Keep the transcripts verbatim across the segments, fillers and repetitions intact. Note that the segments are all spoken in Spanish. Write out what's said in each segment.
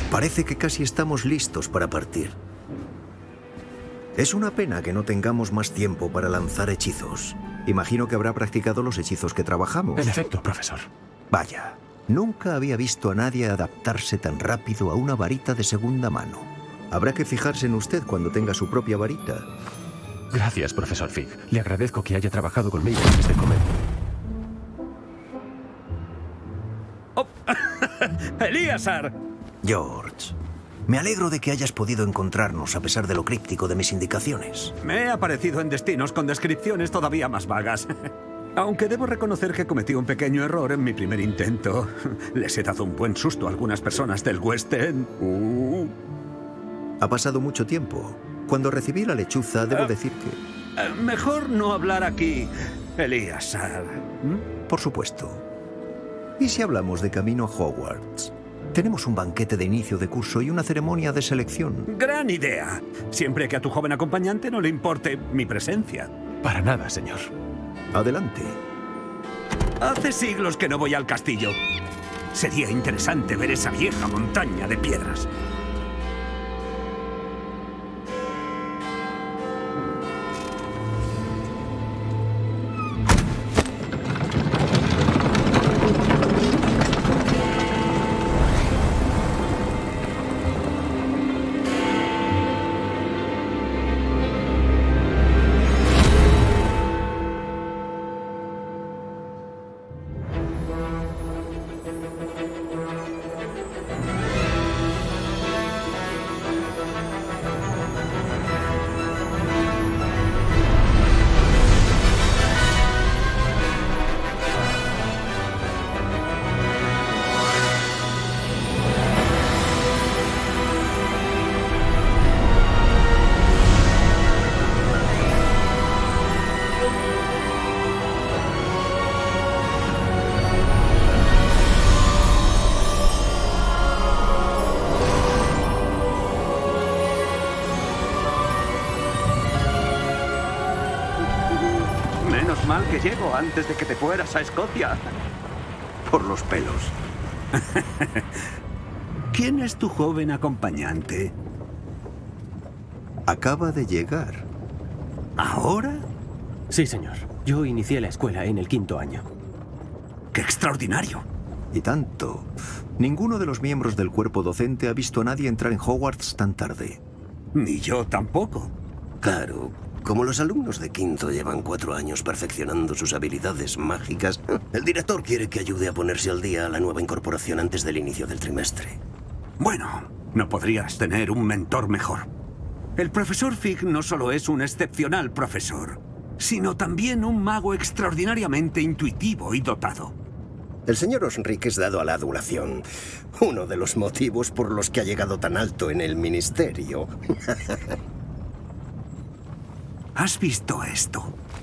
Parece que casi estamos listos para partir. Es una pena que no tengamos más tiempo para lanzar hechizos. Imagino que habrá practicado los hechizos que trabajamos. En efecto, profesor. Vaya, nunca había visto a nadie adaptarse tan rápido a una varita de segunda mano. Habrá que fijarse en usted cuando tenga su propia varita. Gracias, profesor Fig. Le agradezco que haya trabajado conmigo antes de comer. Oh. ¡Elíasar! George, me alegro de que hayas podido encontrarnos a pesar de lo críptico de mis indicaciones. Me he aparecido en destinos con descripciones todavía más vagas. Aunque debo reconocer que cometí un pequeño error en mi primer intento. Les he dado un buen susto a algunas personas del West End. Uh. Ha pasado mucho tiempo. Cuando recibí la lechuza, debo uh, decir que... Uh, mejor no hablar aquí, Elíasar. ¿Mm? Por supuesto. ¿Y si hablamos de camino a Hogwarts? Tenemos un banquete de inicio de curso y una ceremonia de selección. ¡Gran idea! Siempre que a tu joven acompañante no le importe mi presencia. Para nada, señor. Adelante. Hace siglos que no voy al castillo. Sería interesante ver esa vieja montaña de piedras. Mal que llego antes de que te fueras a Escocia. Por los pelos. ¿Quién es tu joven acompañante? Acaba de llegar. ¿Ahora? Sí, señor. Yo inicié la escuela en el quinto año. ¡Qué extraordinario! Y tanto. Ninguno de los miembros del cuerpo docente ha visto a nadie entrar en Hogwarts tan tarde. Ni yo tampoco. Claro. Como los alumnos de quinto llevan cuatro años perfeccionando sus habilidades mágicas, el director quiere que ayude a ponerse al día a la nueva incorporación antes del inicio del trimestre. Bueno, no podrías tener un mentor mejor. El profesor Fig no solo es un excepcional profesor, sino también un mago extraordinariamente intuitivo y dotado. El señor Osric es dado a la adulación. Uno de los motivos por los que ha llegado tan alto en el ministerio. ¿Has visto esto?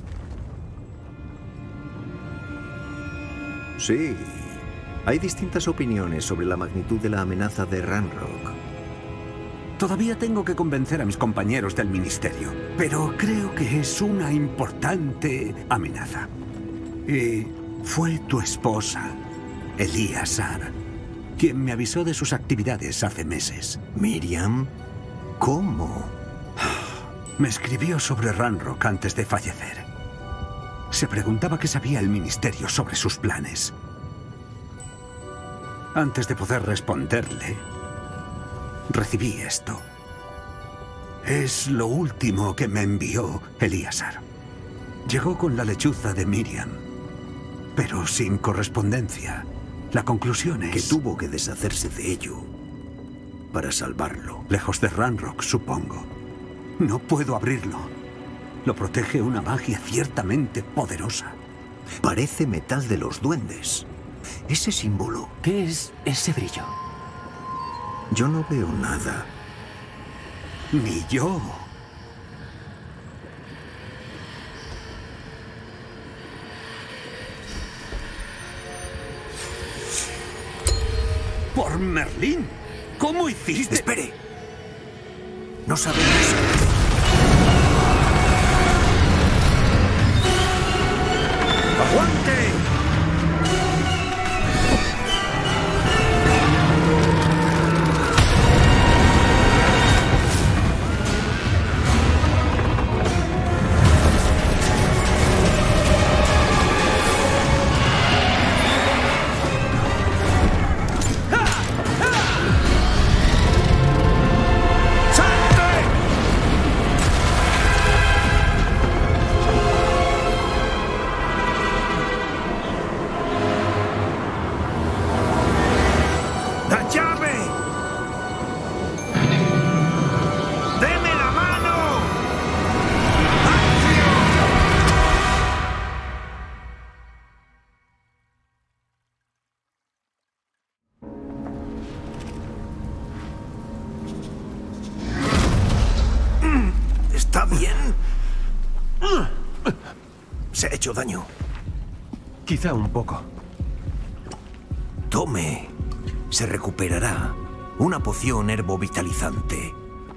Sí. Hay distintas opiniones sobre la magnitud de la amenaza de Ranrock. Todavía tengo que convencer a mis compañeros del ministerio, pero creo que es una importante amenaza. Y fue tu esposa, Elíasar, quien me avisó de sus actividades hace meses. ¿Miriam? ¿Cómo? Me escribió sobre Ranrock antes de fallecer. Se preguntaba qué sabía el ministerio sobre sus planes. Antes de poder responderle, recibí esto. Es lo último que me envió Elíasar. Llegó con la lechuza de Miriam, pero sin correspondencia. La conclusión es... que tuvo que deshacerse de ello para salvarlo. Lejos de Ranrock, supongo. No puedo abrirlo. Lo protege una magia ciertamente poderosa. Parece metal de los duendes. Ese símbolo... ¿Qué es ese brillo? Yo no veo nada. Ni yo. ¡Por Merlín! ¿Cómo hiciste? ¡Espere! No sabemos... ¡Aguante! bien? ¿Se ha hecho daño? Quizá un poco. Tome. Se recuperará. Una poción herbovitalizante.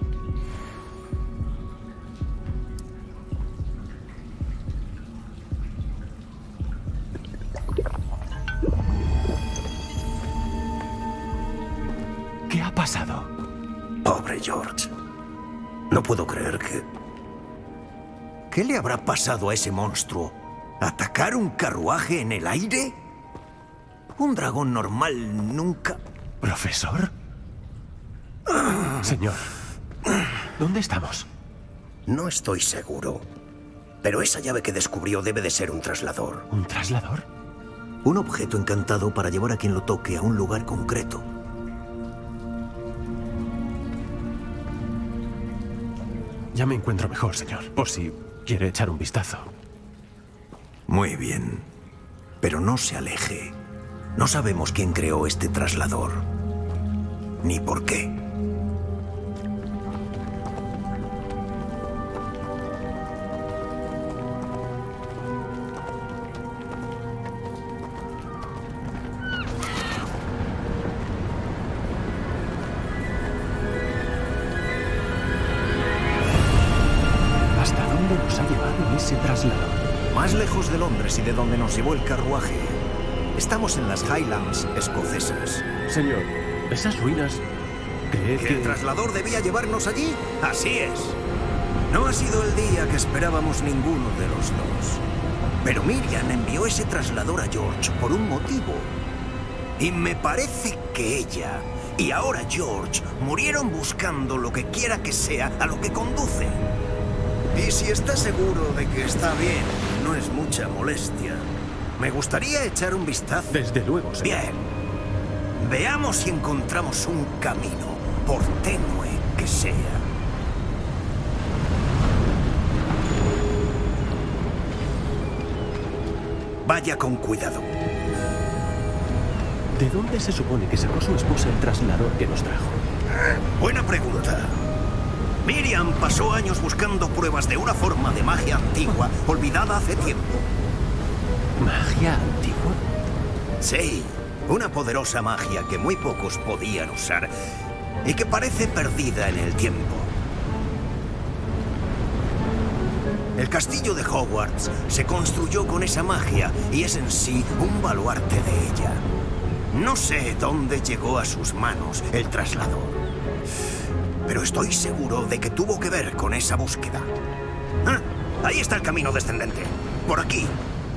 ¿Qué ha pasado? Pobre George. No puedo creer que... ¿Qué le habrá pasado a ese monstruo? ¿Atacar un carruaje en el aire? Un dragón normal nunca... ¿Profesor? Señor, ¿dónde estamos? No estoy seguro. Pero esa llave que descubrió debe de ser un traslador. ¿Un traslador? Un objeto encantado para llevar a quien lo toque a un lugar concreto. Ya me encuentro mejor, señor. Por si quiere echar un vistazo. Muy bien. Pero no se aleje. No sabemos quién creó este traslador. Ni por qué. ¿Hasta dónde nos ha llevado ese traslador? Más lejos de Londres y de donde nos llevó el carruaje. Estamos en las Highlands escocesas. Señor, esas ruinas... ¿Cree ¿Que que...? el traslador debía llevarnos allí? Así es. No ha sido el día que esperábamos ninguno de los dos. Pero Miriam envió ese traslador a George por un motivo. Y me parece que ella y ahora George murieron buscando lo que quiera que sea a lo que conduce. Y si está seguro de que está bien, no es mucha molestia. Me gustaría echar un vistazo. Desde luego, señor. Bien. Veamos si encontramos un camino, por tenue que sea. Vaya con cuidado. ¿De dónde se supone que sacó su esposa el traslador que nos trajo? Buena pregunta. Miriam pasó años buscando pruebas de una forma de magia antigua, olvidada hace tiempo. ¿Magia antigua? Sí, una poderosa magia que muy pocos podían usar y que parece perdida en el tiempo. El castillo de Hogwarts se construyó con esa magia y es en sí un baluarte de ella. No sé dónde llegó a sus manos el traslador, pero estoy seguro de que tuvo que ver con esa búsqueda. ¡Ah! Ahí está el camino descendente. Por aquí.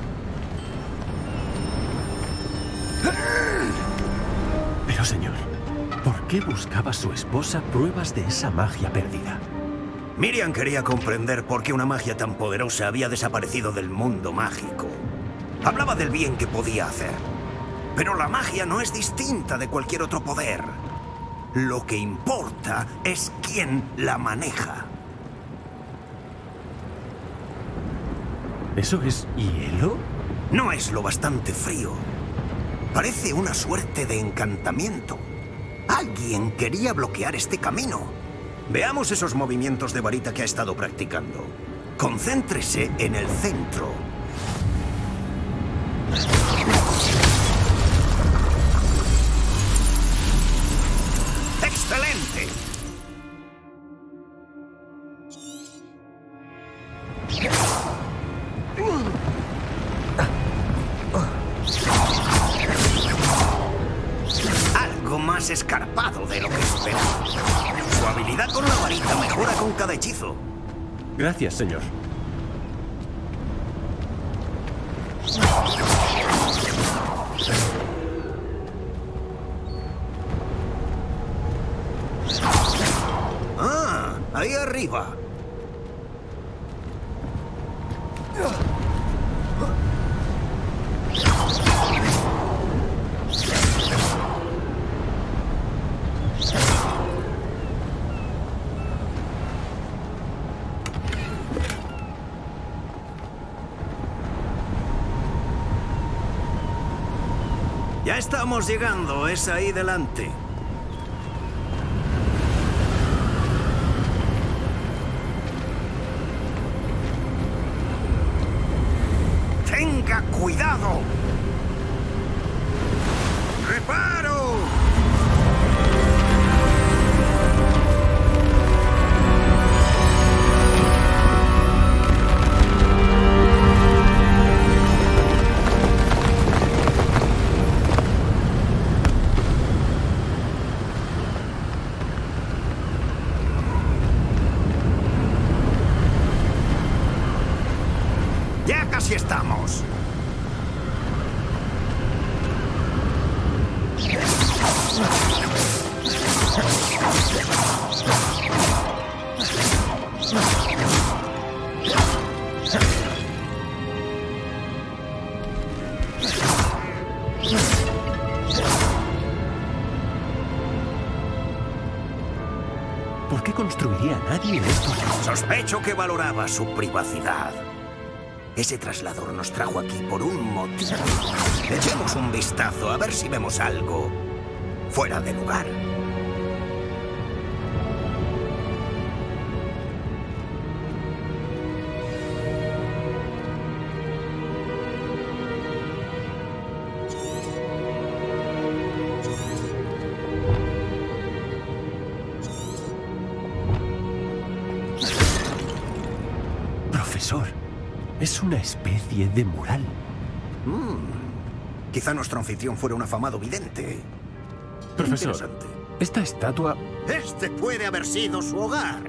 Pero, señor, ¿por qué buscaba su esposa pruebas de esa magia perdida? Miriam quería comprender por qué una magia tan poderosa había desaparecido del mundo mágico. Hablaba del bien que podía hacer. Pero la magia no es distinta de cualquier otro poder. Lo que importa es quién la maneja. ¿Eso es hielo? No es lo bastante frío. Parece una suerte de encantamiento. Alguien quería bloquear este camino. Veamos esos movimientos de varita que ha estado practicando. Concéntrese en el centro. ¡Excelente! Algo más escarpado de lo que esperaba. Su habilidad con la varita mejora con cada hechizo. Gracias, señor. Ah, ahí arriba. Ya estamos llegando, es ahí delante. ¡Tenga cuidado! ¡Reparo! ¡Ya casi estamos! ¿Por qué construiría nadie esto? Sospecho que valoraba su privacidad. Ese traslador nos trajo aquí por un motivo. Echemos un vistazo a ver si vemos algo fuera de lugar. Profesor, es una especie de mural. Mm. Quizá nuestro anfitrión fuera un afamado vidente. Profesor, Interesante. esta estatua... Este puede haber sido su hogar.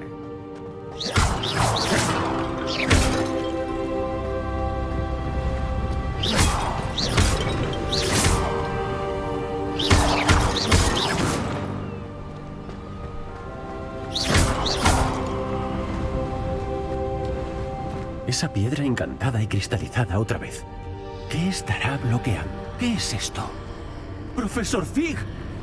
Esa piedra encantada y cristalizada otra vez. ¿Qué estará bloqueando? ¿Qué es esto? ¡Profesor Fig!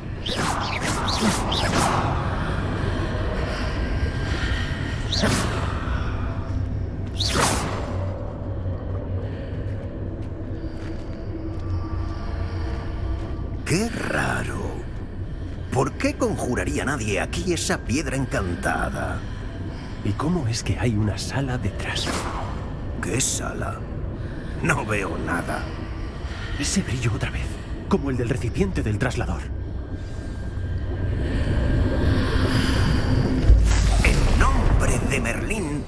¡Qué raro! ¿Por qué conjuraría nadie aquí esa piedra encantada? ¿Y cómo es que hay una sala detrás? ¿Qué sala? No veo nada. Ese brillo otra vez, como el del recipiente del traslador. En nombre de Merlín.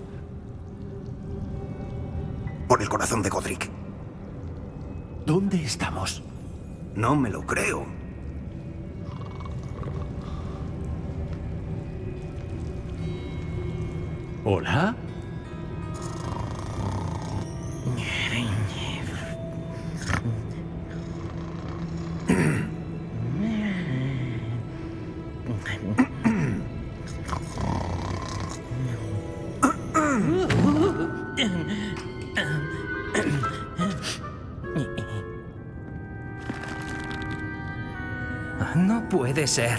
Por el corazón de Godric. ¿Dónde estamos? No me lo creo. ¿Hola? No puede ser.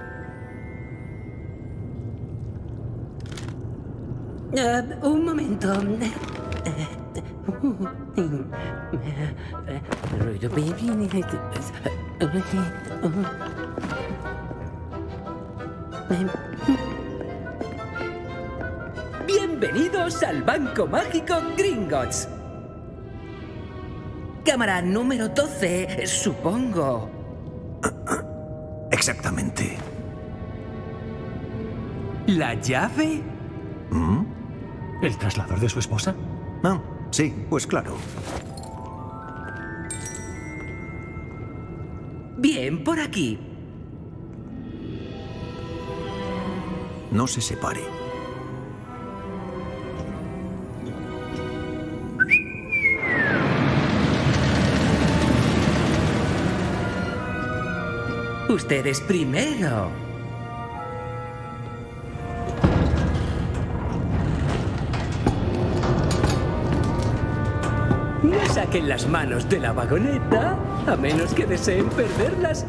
Uh, un momento. Bienvenidos al Banco Mágico Gringotts. Cámara número doce, supongo. Exactamente. ¿La llave? ¿Mm? ¿El traslador de su esposa? Ah, sí, pues claro. Bien, por aquí. No se separe. Ustedes primero. No saquen las manos de la vagoneta, a menos que deseen perderlas.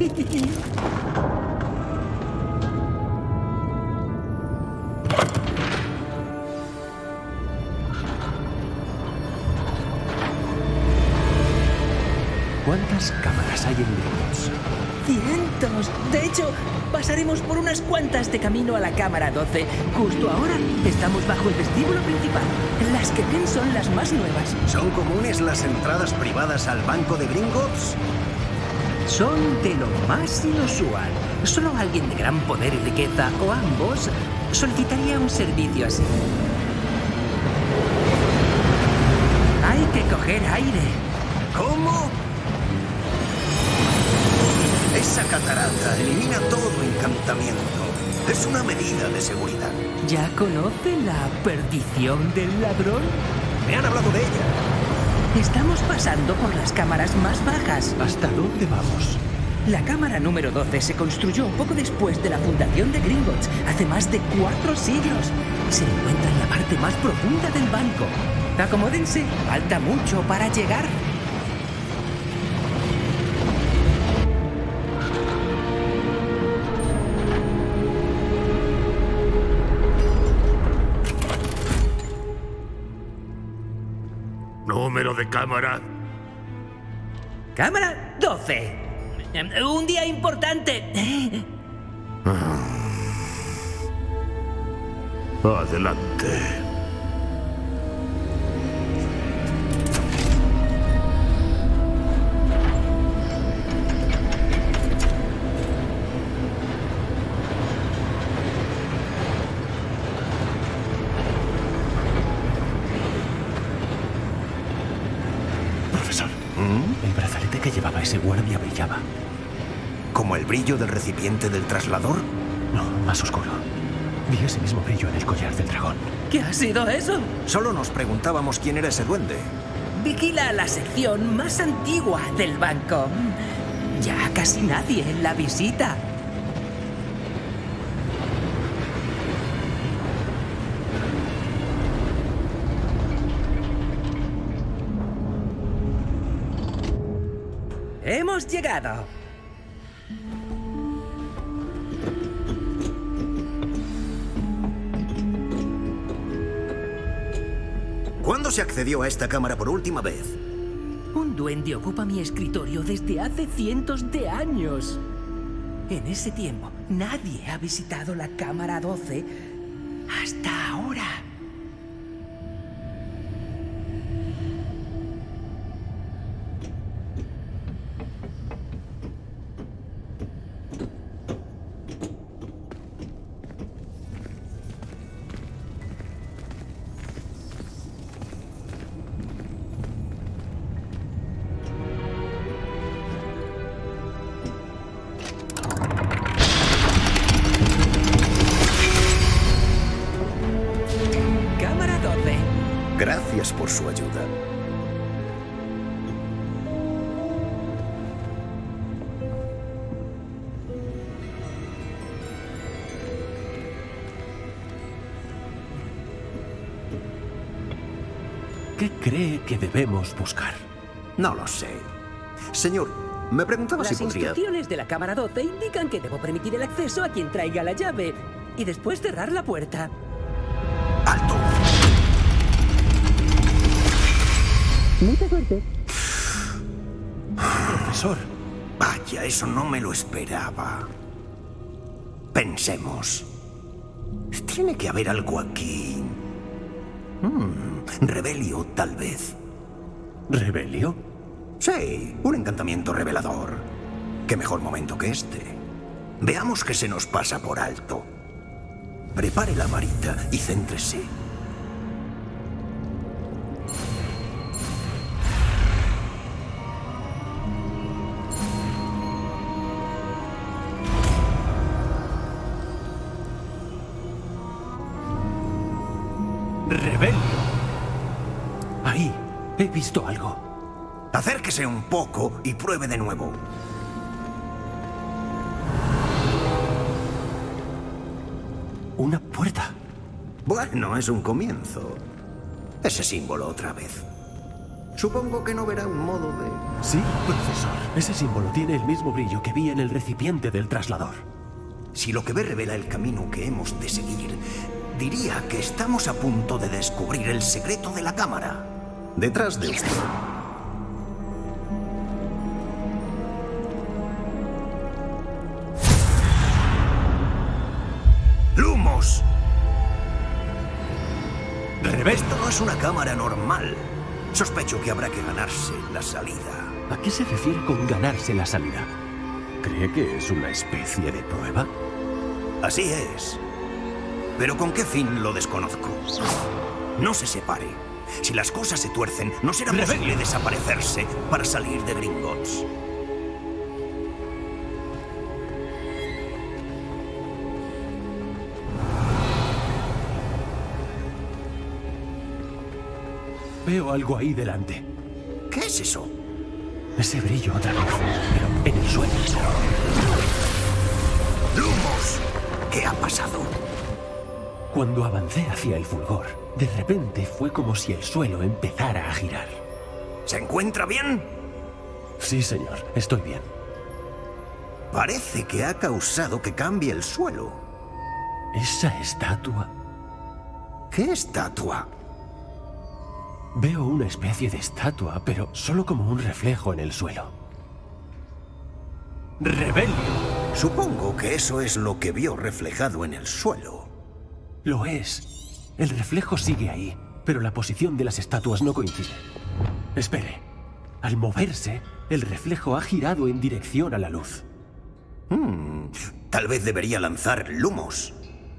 ¿Cuántas cámaras hay en Gringotts? Cientos. De hecho, pasaremos por unas cuantas de camino a la cámara doce. Justo ahora estamos bajo el vestíbulo principal. Las que ven son las más nuevas. ¿Son comunes las entradas privadas al banco de Gringotts? Son de lo más inusual. Solo alguien de gran poder y riqueza, o ambos, solicitaría un servicio así. Hay que coger aire. ¿Cómo? Esa catarata elimina todo encantamiento. Es una medida de seguridad. ¿Ya conoce la perdición del ladrón? Me han hablado de ella. Estamos pasando por las cámaras más bajas. ¿Hasta dónde vamos? La cámara número doce se construyó poco después de la fundación de Gringotts, hace más de cuatro siglos. Se encuentra en la parte más profunda del banco. Acomódense, falta mucho para llegar. Número de cámara. Cámara doce. Un día importante. Adelante. Profesor, ¿Mm? el brazalete que llevaba ese guardia brillaba. ¿Como el brillo del recipiente del traslador? No, más oscuro. Vi ese mismo brillo en el collar del dragón. ¿Qué ha sido eso? Solo nos preguntábamos quién era ese duende. Vigila la sección más antigua del banco. Ya casi nadie la visita. Hemos llegado. ¿Cuándo se accedió a esta cámara por última vez? Un duende ocupa mi escritorio desde hace cientos de años. En ese tiempo, nadie ha visitado la cámara doce hasta ahora. Gracias por su ayuda. ¿Qué cree que debemos buscar? No lo sé. Señor, me preguntaba Las si podría... instrucciones de la cámara doce indican que debo permitir el acceso a quien traiga la llave y después cerrar la puerta. ¡Alto! Mucha suerte. Profesor. Vaya, eso no me lo esperaba. Pensemos. Tiene que haber algo aquí. Hmm, Rebelio, tal vez. ¿Rebelio? Sí, un encantamiento revelador. ¿Qué mejor momento que este? Veamos qué se nos pasa por alto. Prepare la varita y céntrese. ¡Rebelio! Ahí, he visto algo. Acérquese un poco y pruebe de nuevo. Una puerta. Bueno, es un comienzo. Ese símbolo otra vez. Supongo que no verá un modo de... Sí, profesor. Ese símbolo tiene el mismo brillo que vi en el recipiente del traslador. Si lo que ve revela el camino que hemos de seguir, diría que estamos a punto de descubrir el secreto de la cámara. Detrás de usted. es una cámara normal. Sospecho que habrá que ganarse la salida. ¿A qué se refiere con ganarse la salida? ¿Cree que es una especie de prueba? Así es. Pero ¿con qué fin lo desconozco? No se separe. Si las cosas se tuercen, no será posible desaparecerse para salir de Gringotts. Veo algo ahí delante. ¿Qué es eso? Ese brillo otra vez, pero en el suelo. ¡Lumos! ¿Qué ha pasado? Cuando avancé hacia el fulgor, de repente fue como si el suelo empezara a girar. ¿Se encuentra bien? Sí, señor, estoy bien. Parece que ha causado que cambie el suelo. ¿Esa estatua? ¿Qué estatua? Veo una especie de estatua, pero solo como un reflejo en el suelo. ¡Rebelio! Supongo que eso es lo que vio reflejado en el suelo. Lo es. El reflejo sigue ahí, pero la posición de las estatuas no coincide. Espere. Al moverse, el reflejo ha girado en dirección a la luz. Hmm, tal vez debería lanzar Lumos.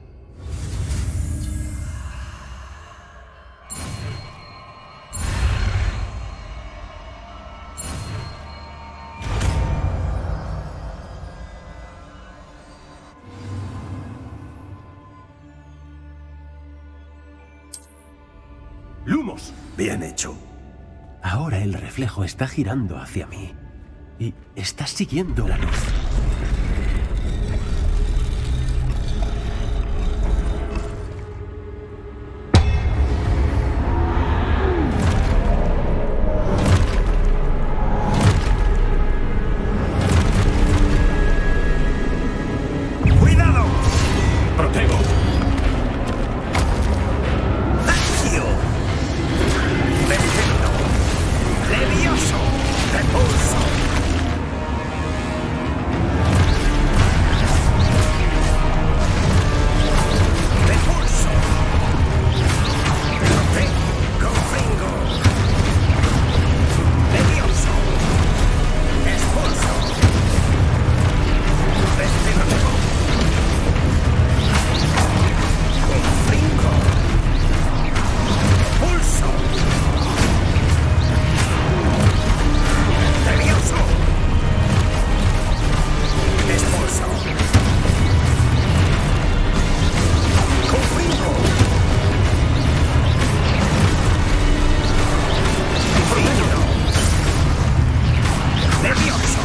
¡Lumos! Bien hecho. Ahora el reflejo está girando hacia mí y está siguiendo la luz. ¡Cuidado! ¡Protego! ¡Accio! ¡Perfecto! ¡Levioso! ¡Repulso! ¡Repulso! ¡Roté! ¡Confringo! ¡Levioso! ¡Expulso! ¡Despégate! ¡Confringo! ¡Pulso! ¡Levioso! ¡Expulso! ¡Confringo! ¡Confringo! ¡Levioso!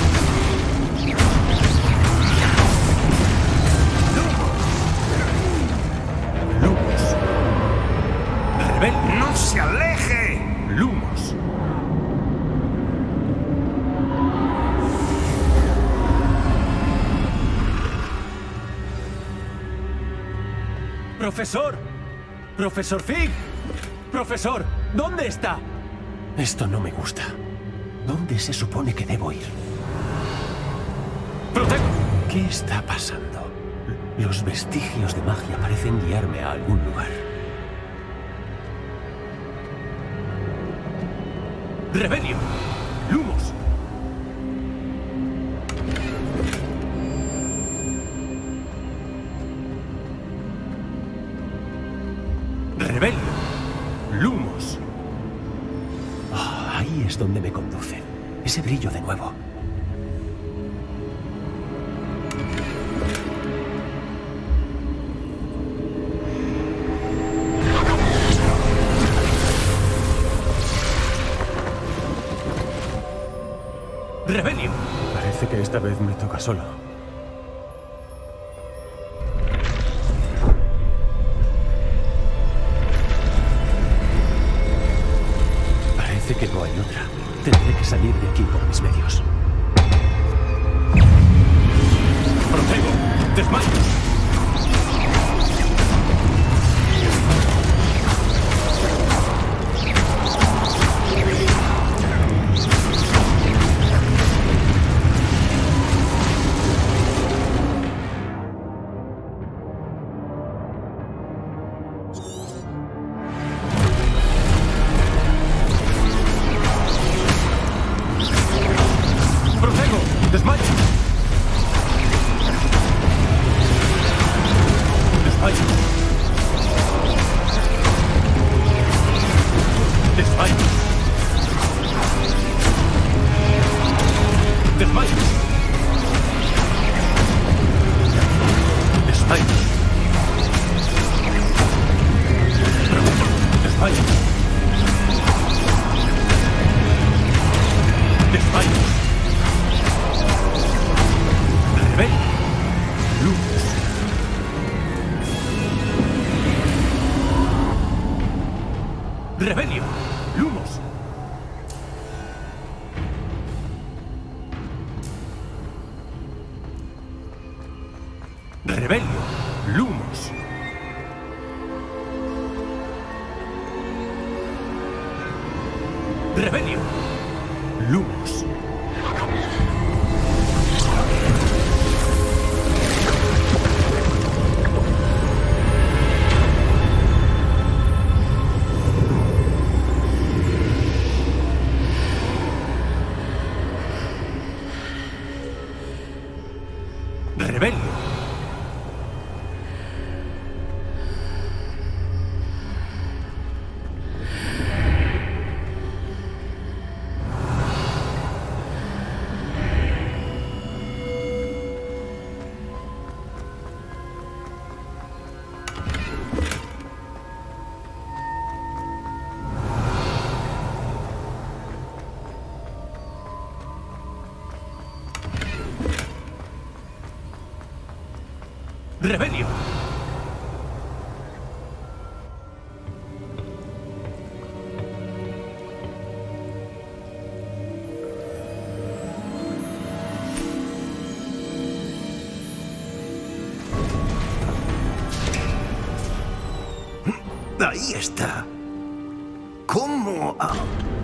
¡Lumos! ¡Rebelio! ¡No se aleje! ¡Lumos! ¡Profesor! ¡Profesor Fig! ¡Profesor! ¿Dónde está? Esto no me gusta. ¿Dónde se supone que debo ir? ¡Protego! ¿Qué está pasando? Los vestigios de magia parecen guiarme a algún lugar. ¡Rebelio! ¡Lumos! ¡Rebelio! ¡Lumos! Ah, ahí es donde me conducen. Ese brillo de nuevo. ¡Rebelio! Parece que esta vez me toca solo. Parece que no hay otra. Tendré que salir de aquí por mis medios. ¡Protego! ¡Desmayos! Rebelio, Lumos. Rebelio, Lumos. Rebelio. Rebelio. Ahí está. ¿Cómo? Ah.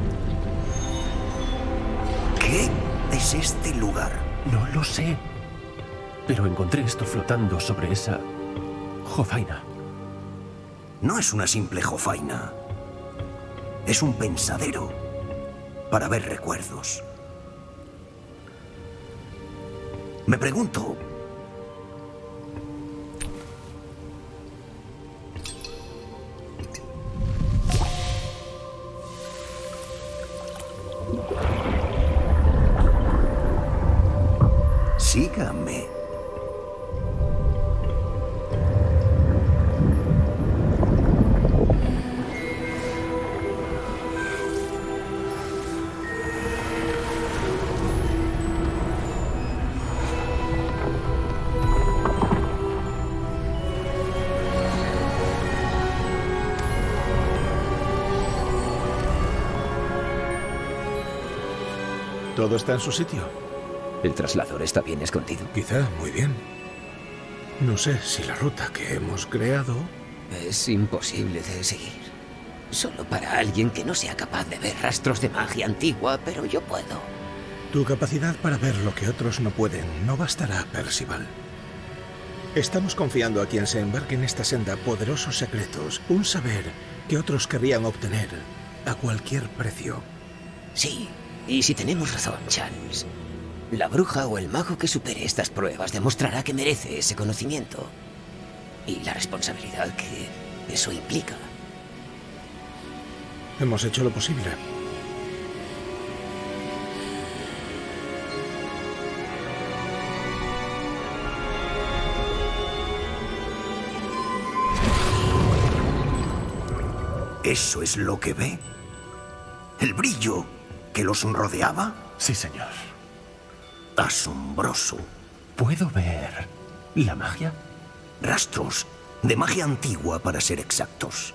¿Qué es este lugar? No lo sé. Pero encontré esto flotando sobre esa jofaina. No es una simple jofaina. Es un pensadero para ver recuerdos. Me pregunto... Sígame. ¿Todo está en su sitio? ¿El traslador está bien escondido? Quizá, muy bien. No sé si la ruta que hemos creado... Es imposible de seguir. Solo para alguien que no sea capaz de ver rastros de magia antigua, pero yo puedo. Tu capacidad para ver lo que otros no pueden no bastará, Percival. Estamos confiando a quien se embarque en esta senda poderosos secretos, un saber que otros querrían obtener a cualquier precio. Sí, y si tenemos razón, Charles, la bruja o el mago que supere estas pruebas demostrará que merece ese conocimiento y la responsabilidad que eso implica. Hemos hecho lo posible. ¿Eso es lo que ve? ¿El brillo que los rodeaba? Sí, señor. Asombroso. ¿Puedo ver la magia? Rastros de magia antigua, para ser exactos.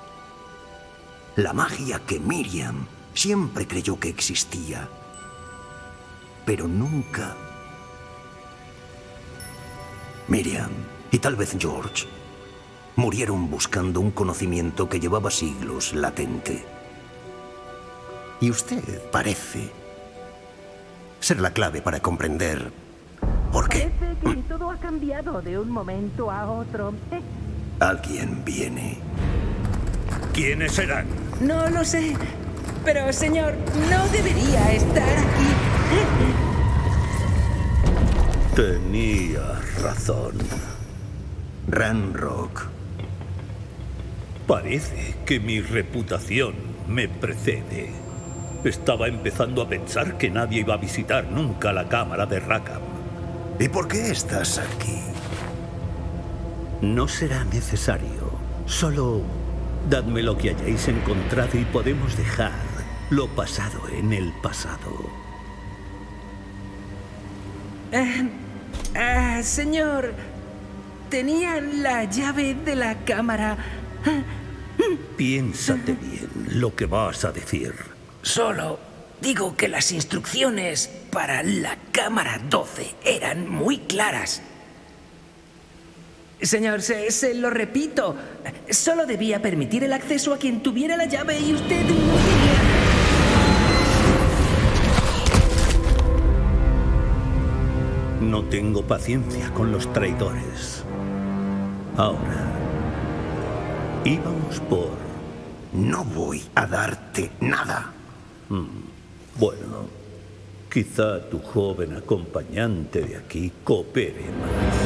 La magia que Miriam siempre creyó que existía, pero nunca. Miriam, y tal vez George, murieron buscando un conocimiento que llevaba siglos latente. Y usted parece ser la clave para comprender por qué. Parece que todo ha cambiado de un momento a otro. ¿Eh? Alguien viene. ¿Quiénes serán? No lo sé. Pero, señor, no debería estar aquí. Tenía razón. Ranrock. Parece que mi reputación me precede. Estaba empezando a pensar que nadie iba a visitar nunca la cámara de Rackham. ¿Y por qué estás aquí? No será necesario. Solo dadme lo que hayáis encontrado y podemos dejar lo pasado en el pasado. Eh, eh, señor, tenía la llave de la cámara. Piénsate bien lo que vas a decir. Solo digo que las instrucciones para la cámara doce eran muy claras. Señor, se, se lo repito. Solo debía permitir el acceso a quien tuviera la llave y usted no quería. No tengo paciencia con los traidores. Ahora, íbamos por... No voy a darte nada. Mm, bueno, quizá tu joven acompañante de aquí coopere más.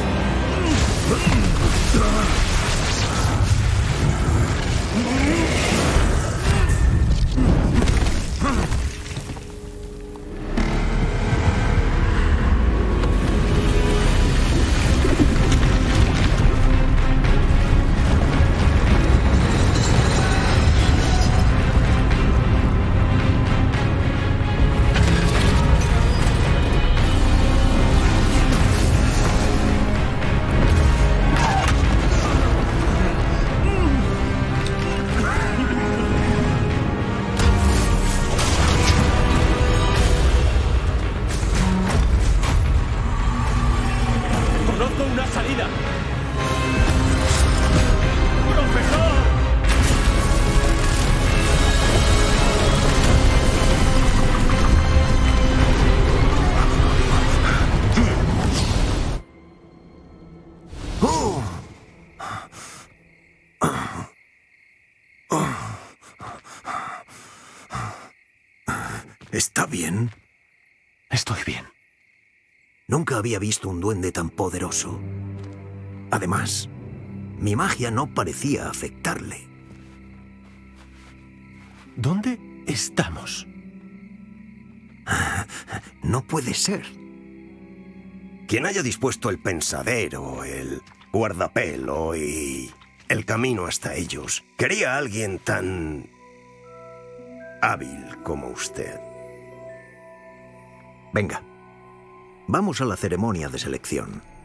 ¿Está bien? Estoy bien. Nunca había visto un duende tan poderoso. Además, mi magia no parecía afectarle. ¿Dónde estamos? No puede ser. Quien haya dispuesto el pensadero, el guardapelo y el camino hasta ellos, quería a alguien tan hábil como usted. Venga, vamos a la ceremonia de selección.